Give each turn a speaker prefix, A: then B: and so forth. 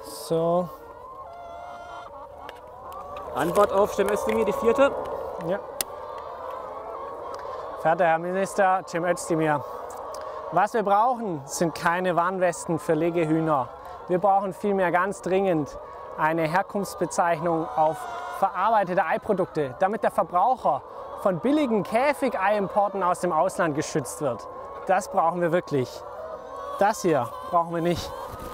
A: So.
B: Antwort auf Cem Özdemir, die vierte.
A: Ja. Verehrter Herr Minister Cem Özdemir, was wir brauchen, sind keine Warnwesten für Legehühner. Wir brauchen vielmehr ganz dringend eine Herkunftsbezeichnung auf verarbeitete Eiprodukte, damit der Verbraucher von billigen Käfigeiimporten aus dem Ausland geschützt wird. Das brauchen wir wirklich. Das hier brauchen wir nicht.